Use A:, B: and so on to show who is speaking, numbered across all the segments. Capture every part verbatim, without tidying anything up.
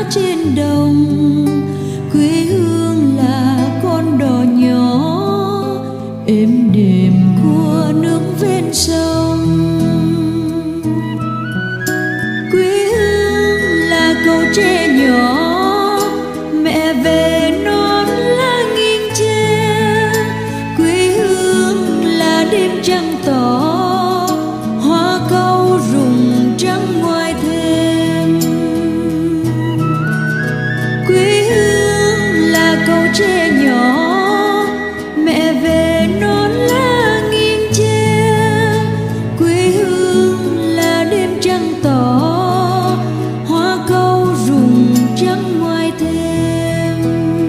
A: trên đồng. Quê hương là con đò nhỏ êm đềm của nước ven sông. Quê hương là cầu tre nhỏ mẹ về non lá nghiêng tre. Quê hương là đêm trăng tỏ hoa cau rụng trắng ngoài thềm. Quê hương là cầu tre nhỏ mẹ về non lá nghiêng tre. Quê hương là đêm trăng tỏ hoa cau rụng trắng ngoài thềm.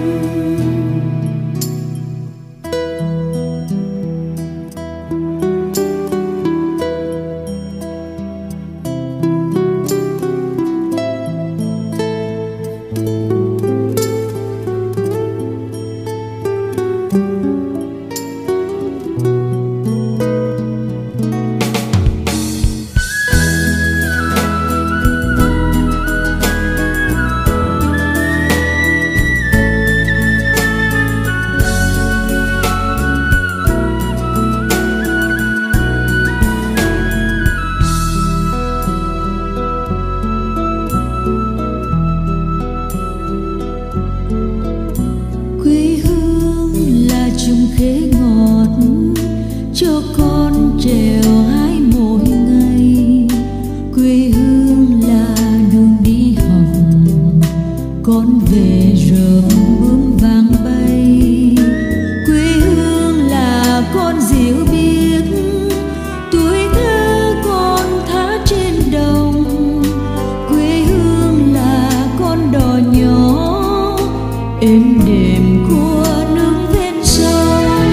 A: Chung khế ngọt cho con trèo hái mỗi ngày. Quê hương là đường đi học con về rợm bướm vàng bay. Quê hương là con diều biếc tuổi thơ con thả trên đồng. Quê hương là con đò nhỏ êm đềm của nước ven sông.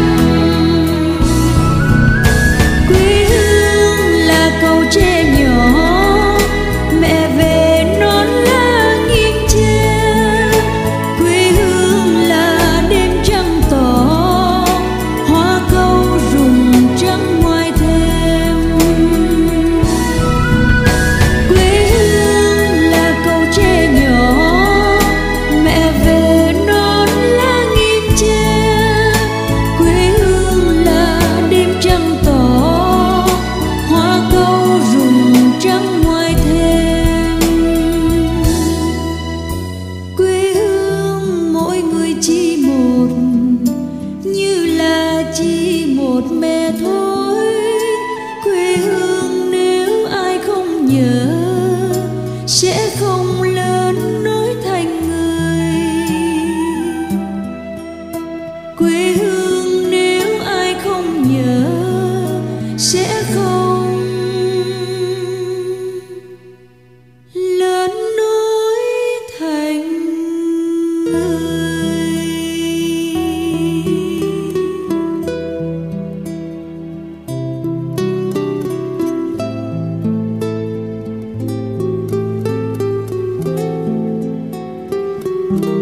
A: Quê hương là cầu tre nhỏ mẹ về non lá nghiêng tre. Quê hương là đêm trăng tỏ hoa cau rụng trắng ngoài thềm. Quê hương là cầu tre nhỏ mẹ về non lá nghiêng tre. Quê hương là đêm trăng tỏ hoa cau rụng trắng ngoài thềm. Quê hương mỗi người chỉ một như là chỉ một mẹ thôi. Quê hương nếu ai không nhớ sẽ không lớn nổi thành người. Quê hương nếu ai không nhớ sẽ không lớn nổi thành người. Thank you.